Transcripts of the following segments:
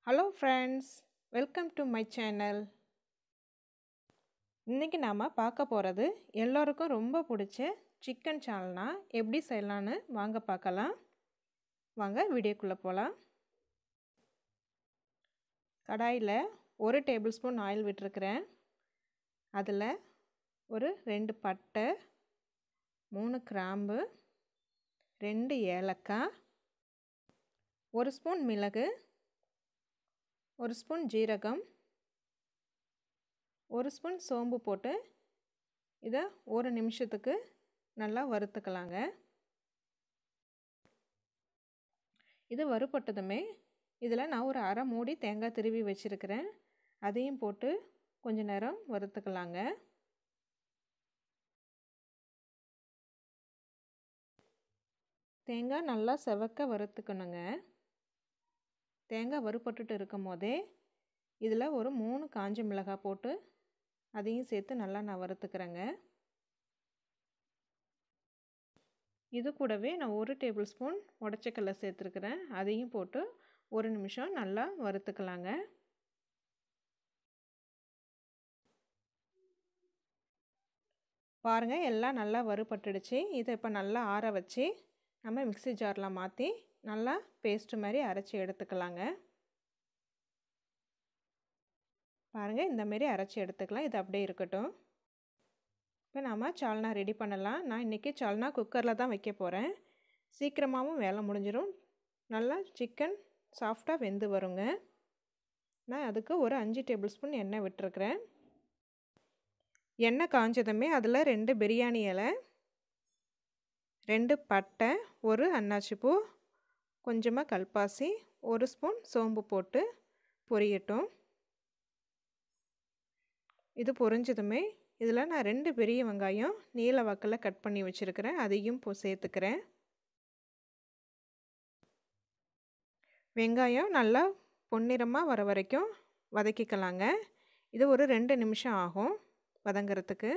Hello friends, welcome to my channel. இன்னைக்கு நாம பார்க்க போறது எல்லாருக்கும் ரொம்ப பிடிச்ச சிக்கன் சால்னா எப்படி செய்யலாம்னு வாங்க பார்க்கலாம். வாங்க வீடியோக்குள்ள போலாம். கடாயில 1 டேபிள்ஸ்பூன் ஆயில் விட்டுருக்கேன். அதில் ஒரு 2 பட்டை, 3 கிராம்பு, 2 ஏலக்காய், 1 ஸ்பூன் மிளகு, 1 ஸ்பூன் ஜீரகம், 1 ஸ்பூன் சோம்பு போட்டு இதை 1 நிமிஷத்துக்கு நல்லா வறுத்துக்கலாங்க. இது வறுபட்டதுமே இதில் நான் ஒரு அரை மூடி தேங்காய் திருவி வச்சுருக்கிறேன். அதையும் போட்டு கொஞ்ச நேரம் வறுத்துக்கலாங்க. தேங்காய் நல்லா செவக்க வறுத்துக்கணுங்க. தேங்காய் வறுபட்டுட்டு இருக்கும் போதே இதில் ஒரு 3 காஞ்ச மிளகாய் போட்டு அதையும் சேர்த்து நல்லா நான் வறுத்துக்கிறேங்க. இது கூடவே நான் 1 டேபிள் ஸ்பூன் உடச்சக்கல்லை சேர்த்துருக்கிறேன். அதையும் போட்டு 1 நிமிஷம் நல்லா வறுத்துக்கலாங்க. பாருங்கள், எல்லாம் நல்லா வறுபட்டுடுச்சு. இதை இப்போ நல்லா ஆற வச்சு நம்ம மிக்ஸி ஜாரில் மாற்றி நல்லா பேஸ்ட் மாதிரி அரைச்சி எடுத்துக்கலாங்க. பாருங்கள், இந்தமாரி அரைச்சி எடுத்துக்கலாம். இது அப்படியே இருக்கட்டும். இப்போ நாம் சால்னா ரெடி பண்ணலாம். நான் இன்றைக்கி சால்னா குக்கரில் தான் வைக்க போகிறேன். சீக்கிரமாகவும் வேலை முடிஞ்சிடும். நல்லா சிக்கன் சாஃப்டாக வெந்து வருங்க. நான் அதுக்கு ஒரு 5 டேபிள் ஸ்பூன் எண்ணெய் விட்டுருக்குறேன். எண்ணெய் காஞ்சதுமே அதில் 2 பிரியாணி இலை, 2 பட்டை, 1 அன்னாச்சிப்பூ, கொஞ்சமாக கல்பாசி, 1 ஸ்பூன் சோம்பு போட்டு பொரியட்டும். இது பொரிஞ்சதுமே இதில் நான் 2 பெரிய வெங்காயம் நீல வாக்கில் கட் பண்ணி வச்சுருக்கிறேன். அதையும் சேர்த்துக்கிறேன். வெங்காயம் நல்லா பொன்னிறமாக வர வரைக்கும் வதக்கிக்கலாங்க. இது ஒரு 2 நிமிஷம் ஆகும் வதங்கிறதுக்கு.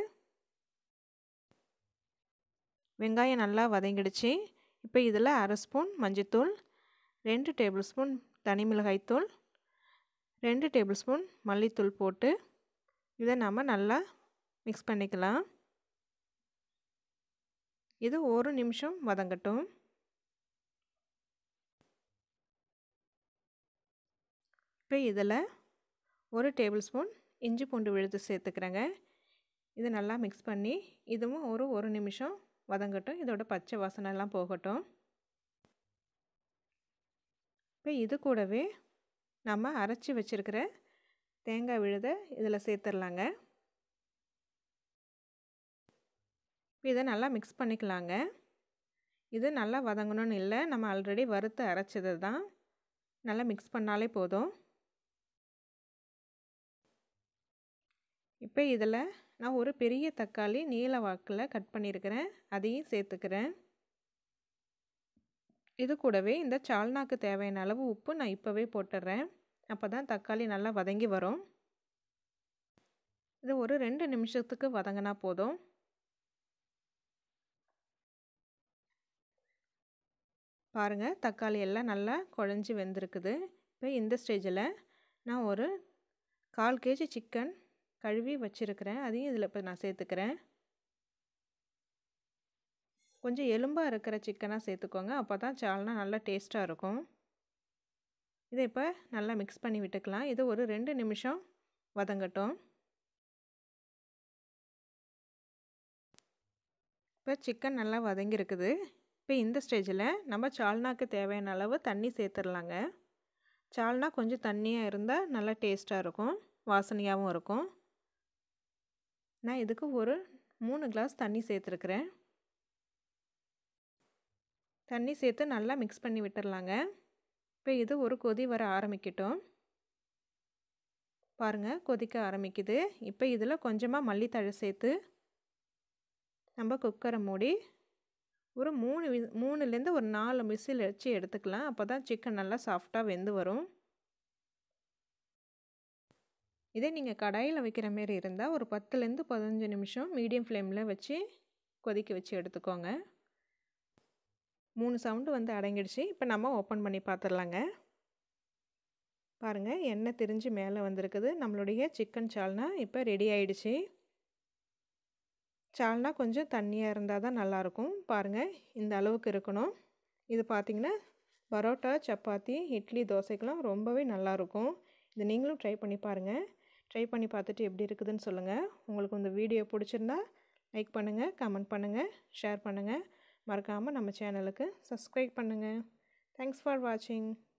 வெங்காயம் நல்லா வதங்கிடுச்சு. இப்போ இதில் அரை ஸ்பூன் மஞ்சத்தூள், 2 டேபிள் ஸ்பூன் தனி மிளகாய்த்தூள், 2 டேபிள் ஸ்பூன் மல்லித்தூள் போட்டு இதை நாம் நல்லா மிக்ஸ் பண்ணிக்கலாம். இது 1 நிமிஷம் வதங்கட்டும். இப்போ இதில் 1 டேபிள் ஸ்பூன் இஞ்சி பூண்டு விழுது சேர்த்துக்கிறேங்க. இதை நல்லா மிக்ஸ் பண்ணி இதுவும் ஒரு 1 நிமிஷம் வதங்கட்டும். இதோட பச்சை வாசனைலாம் போகட்டும். இப்போ இது கூடவே நம்ம அரைச்சி வச்சுருக்கிற தேங்காய் விழுதை இதில் சேர்த்துடலாங்க. இப்போ இதை நல்லா மிக்ஸ் பண்ணிக்கலாங்க. இது நல்லா வதங்கணும்னு இல்லை, நம்ம ஆல்ரெடி வறுத்து அரைச்சது தான். நல்லா மிக்ஸ் பண்ணாலே போதும். இப்போ இதில் நான் ஒரு பெரிய தக்காளி நீல வாக்கில் கட் பண்ணியிருக்கிறேன். அதையும் சேர்த்துக்கிறேன். இது கூடவே இந்த சால்னாக்கு தேவையான அளவு உப்பு நான் இப்போவே போட்டுடுறேன். அப்போ தான் தக்காளி நல்லா வதங்கி வரும். இது ஒரு 2 நிமிஷத்துக்கு வதங்கினா போதும். பாருங்கள், தக்காளி எல்லாம் நல்லா குழஞ்சி வெந்திருக்குது. இப்போ இந்த ஸ்டேஜில் நான் ஒரு 1/4 kg சிக்கன் கழுவி வச்சுருக்கிறேன். அதையும் இதில் இப்போ நான் சேர்த்துக்கிறேன். கொஞ்சம் எலும்பாக இருக்கிற சிக்கனாக சேர்த்துக்கோங்க. அப்போ தான் சால்னா நல்லா டேஸ்ட்டாக இருக்கும். இதை இப்போ நல்லா மிக்ஸ் பண்ணி விட்டுக்கலாம். இது ஒரு 2 நிமிஷம் வதங்கட்டும். இப்போ சிக்கன் நல்லா வதங்கியிருக்குது. இப்போ இந்த ஸ்டேஜில் நம்ம சால்னாக்கு தேவையான அளவு தண்ணி சேர்த்துடலாங்க. சால்னா கொஞ்சம் தண்ணியாக இருந்தால் நல்லா டேஸ்ட்டாக இருக்கும், வாசனையாகவும் இருக்கும். நான் இதுக்கு ஒரு 3 கிளாஸ் தண்ணி சேர்த்துருக்குறேன். தண்ணி சேர்த்து நல்லா மிக்ஸ் பண்ணி விட்டுடலாங்க. இப்போ இது ஒரு கொதி வர ஆரம்பிக்கட்டும். பாருங்கள், கொதிக்க ஆரம்பிக்குது. இப்போ இதில் கொஞ்சமாக மல்லித்தழை சேர்த்து நம்ம குக்கரை மூடி ஒரு 3லேருந்து ஒரு 4 விசில் வச்சு எடுத்துக்கலாம். அப்போ தான் சிக்கன் நல்லா சாஃப்டாக வெந்து வரும். இதே நீங்கள் கடாயில் வைக்கிற மாரி இருந்தால் ஒரு 10லேருந்து 15 நிமிஷம் மீடியம் ஃப்ளேமில் வச்சு கொதிக்க வச்சு எடுத்துக்கோங்க. 3 சவுண்டு வந்து அடங்கிடுச்சு. இப்போ நம்ம ஓப்பன் பண்ணி பார்த்துடலாங்க. பாருங்கள் எண்ணெய் திரிஞ்சு மேலே வந்திருக்குது. நம்மளுடைய சிக்கன் சால்னா இப்போ ரெடி ஆயிடுச்சு. சால்னா கொஞ்சம் தண்ணியாக இருந்தால் தான் நல்லாயிருக்கும். பாருங்கள் இந்த அளவுக்கு இருக்கணும். இது பார்த்திங்கன்னா பரோட்டா, சப்பாத்தி, இட்லி, தோசைக்கெலாம் ரொம்பவே நல்லாயிருக்கும். இது நீங்களும் ட்ரை பண்ணி பாருங்கள். ட்ரை பண்ணி பார்த்துட்டு எப்படி இருக்குதுன்னு சொல்லுங்கள். உங்களுக்கு இந்த வீடியோ பிடிச்சிருந்தா லைக் பண்ணுங்கள், கமெண்ட் பண்ணுங்கள், ஷேர் பண்ணுங்கள். மறக்காமல் நம்ம சேனலுக்கு சப்ஸ்கிரைப் பண்ணுங்கள். தேங்க்ஸ் ஃபார் வாட்சிங்.